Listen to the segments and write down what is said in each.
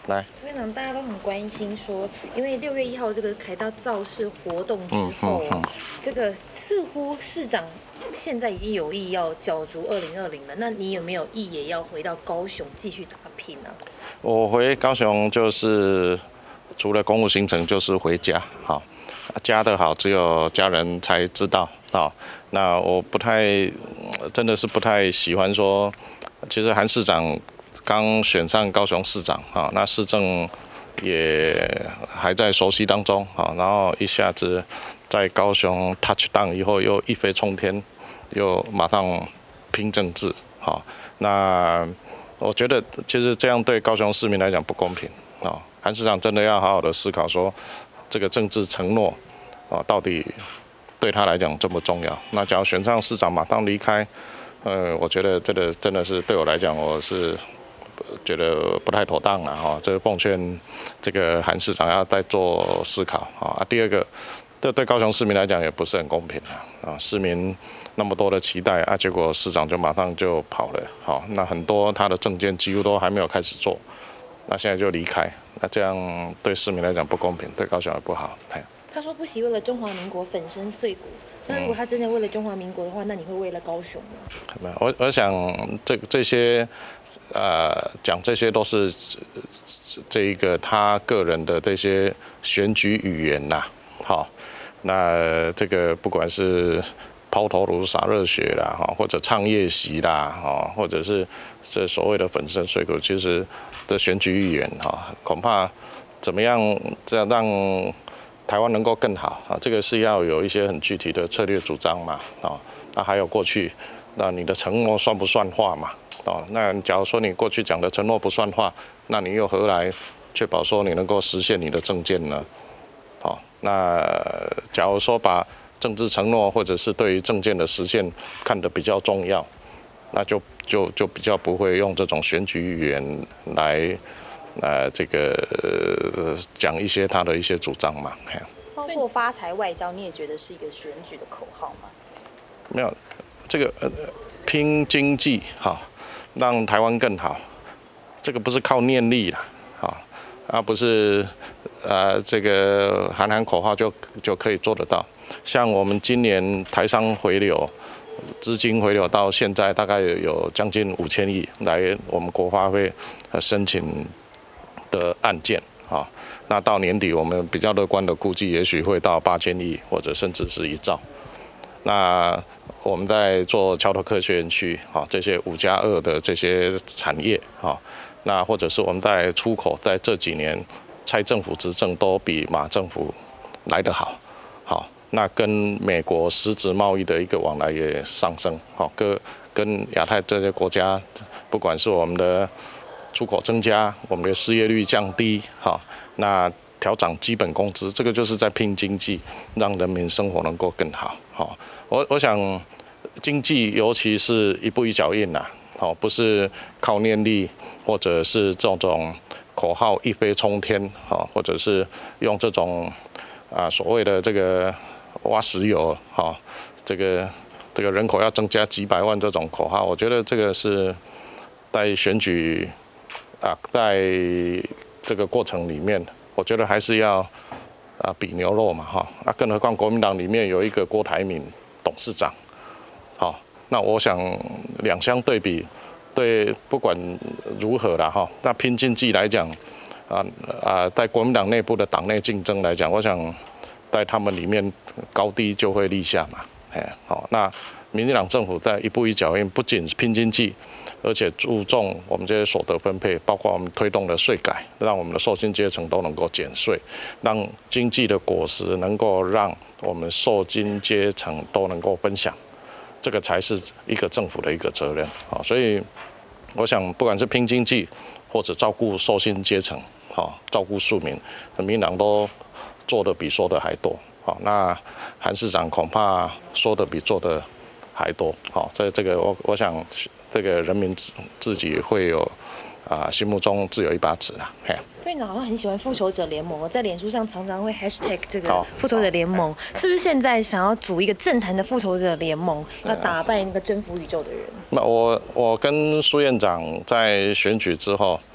来， 院长，大家都很关心说，因为6月1号这个凯道造势活动之后，这个似乎市长现在已经有意要角逐2020了。那你有没有意也要回到高雄继续打拼呢？ 我回高雄就是除了公务行程就是回家，好，家的好只有家人才知道。那我真的是不太喜欢说，其实韩市长刚选上高雄市长，那市政也还在熟悉当中，然后一下子在高雄 touch down 以后又一飞冲天，又马上拼政治，那我觉得其实这样对高雄市民来讲不公平，韩市长真的要好好的思考说，这个政治承诺，到底对他来讲重不重要？那假如选上市长马上离开，我觉得这个真的是对我来讲，我是觉得不太妥当了哈。这个奉劝这个韩市长要再做思考啊。第二个，这对高雄市民来讲也不是很公平啊。市民那么多的期待啊，结果市长就马上就跑了，好，那很多他的政见几乎都还没有开始做，那现在就离开，那这样对市民来讲不公平，对高雄也不好。 他说不惜为了中华民国粉身碎骨。那如果他真的为了中华民国的话，那你会为了高雄吗？ 我想这些讲这些都是这一个他个人的这些选举语言呐，好，那这个不管是抛头颅洒热血啦，或者唱夜袭啦，或者是这所谓的粉身碎骨，其实的选举语言恐怕怎么样这样让台湾能够更好这个是要有一些很具体的策略主张嘛那还有过去，那你的承诺算不算话嘛那假如说你过去讲的承诺不算话，那你又何来确保说你能够实现你的政见呢？那假如说把政治承诺或者是对于政见的实现看得比较重要，那就比较不会用这种选举语言来这个讲一些他的一些主张嘛。 包括发财外交，你也觉得是一个选举的口号吗？ 没有，这个拼经济让台湾更好，这个不是靠念力啦不是这个喊口号就可以做得到。像我们今年台商回流，资金回流到现在大概有将近5000亿来我们国发会申请的案件那到年底我们比较乐观的估计，也许会到8000亿或者甚至是1兆。那我们在做桥头科学园区这些5+2的这些产业那或者是我们在出口，在这几年蔡政府执政都比马政府来得好，那跟美国实质贸易的一个往来也上升，跟亚太这些国家，不管是我们的出口增加，我们的失业率降低，那调涨基本工资，这个就是在拼经济，让人民生活能够更好。我想经济尤其是一步一脚印不是靠念力或者是这种口号一飞冲天或者是用这种所谓的这个挖石油这个人口要增加几百万这种口号，我觉得这个是在选举在这个过程里面，我觉得还是要比牛肉嘛更何况国民党里面有一个郭台铭董事长，那我想两相对比，对不管如何啦那拼经济来讲在国民党内部的党内竞争来讲，我想在他们里面高低就会立下嘛。那民进党政府在一步一脚印，不仅拼经济，而且注重我们这些所得分配，包括我们推动的税改，让我们的受薪阶层都能够减税，让经济的果实能够让我们受薪阶层都能够分享，这个才是一个政府的一个责任所以我想，不管是拼经济或者照顾受薪阶层照顾庶民，民进党都做的比说的还多那韩市长恐怕说的比做的还多这个我想这个人民自己会有心目中自有一把尺啦。 院长好像很喜欢复仇者联盟，在脸书上常常会 hashtag 这个复仇者联盟，是不是现在想要组一个政坛的复仇者联盟，要打败那个征服宇宙的人？ 那我跟苏院长在选举之后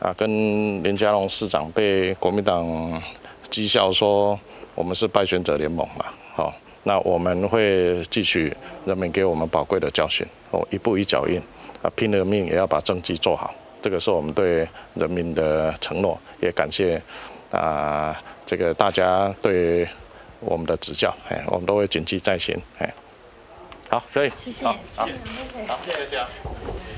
跟林佳龙市长被国民党讥笑说我们是败选者联盟嘛，好，那我们会汲取人民给我们宝贵的教训，一步一脚印，拼了命也要把政绩做好，这个是我们对人民的承诺，也感谢这个大家对我们的指教，我们都会谨记在心，好，可以， 谢谢， 好，谢谢。